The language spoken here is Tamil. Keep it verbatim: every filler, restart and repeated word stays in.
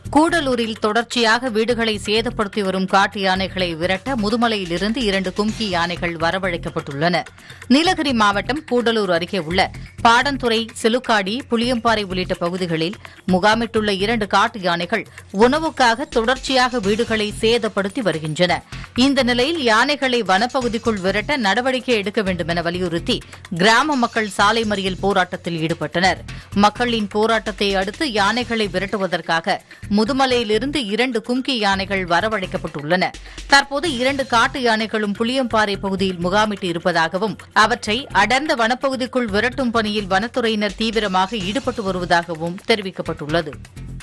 கூடலூரில் தொடர்ச்சியாக வீடுகளை சேதப்படுத்தி வரும் காட்டு யானைகளை விரட்ட முதுமலையிலிருந்து இரண்டு கும்கி யானைகள் வரவழைக்கப்பட்டுள்ளன. நீலகிரி மாவட்டம் கூடலூர் அருகே உள்ள பாடந்துறை, செலுக்காடி, புளியம்பாறை உள்ளிட்ட பகுதிகளில் முகாமிட்டுள்ள இரண்டு காட்டு யானைகள் உணவுக்காக தொடர்ச்சியாக வீடுகளை சேதப்படுத்தி வருகின்றன. இந்த நிலையில் யானைகளை வனப்பகுதிக்குள் விரட்ட நடவடிக்கை எடுக்க வேண்டும் என வலியுறுத்தி கிராம மக்கள் சாலை மறியல் போராட்டத்தில் ஈடுபட்டனர். மக்களின் போராட்டத்தை அடுத்து யானைகளை விரட்டுவதற்காக முதுமலையிலிருந்து இரண்டு கும்கி யானைகள் வரவழைக்கப்பட்டுள்ளன. தற்போது இரண்டு காட்டு யானைகளும் புளியம்பாறை பகுதியில் முகாமிட்டு இருப்பதாகவும் அவற்றை அடர்ந்த வனப்பகுதிக்குள் விரட்டும் பணியில் வனத்துறையினர் தீவிரமாக ஈடுபட்டு வருவதாகவும் தெரிவிக்கப்பட்டுள்ளது.